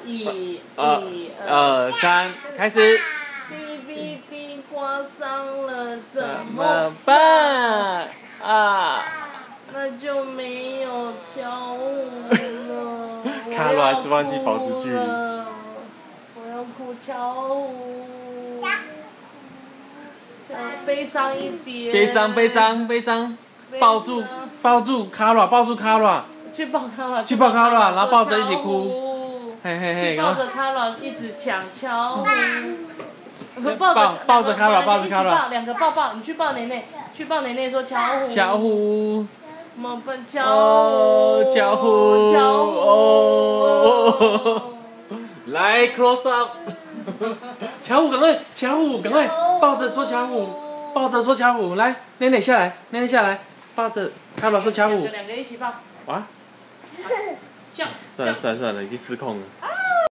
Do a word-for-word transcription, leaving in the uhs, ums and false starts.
一、 二、二、三，开始。 哔哔哔，刮伤了怎么么办？啊！ 那就没有教舞了。 卡罗还是忘记保持距离。 我要哭，教舞。悲伤一点。 悲伤，悲伤，悲伤。抱住，抱住卡罗，抱住卡罗。 去抱卡罗。 去抱卡罗，然后抱着一起哭。嘿嘿嘿， 抱着卡罗一直抢敲。 抱抱着卡罗，抱着卡罗。 两个抱抱，你去抱奶奶，去抱奶奶说巧虎。 巧虎。 我们巧虎。 巧虎。 巧虎。 哦。来 close up。巧虎，赶快，巧虎，赶快抱着说巧虎，抱着说巧虎，来，奶奶下来，奶奶下来，抱着卡罗说巧虎。 两个一起抱。 哇。 这样。 算了算了算了，已经失控了。